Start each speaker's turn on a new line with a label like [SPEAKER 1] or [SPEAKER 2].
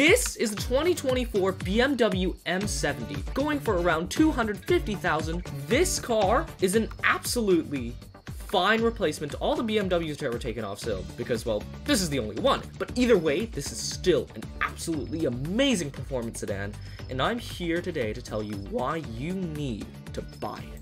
[SPEAKER 1] This is the 2024 BMW M70, going for around $250,000. This car is an absolutely fine replacement to all the BMWs that were taken off sale, because, well, this is the only one. But either way, this is still an absolutely amazing performance sedan, and I'm here today to tell you why you need to buy it.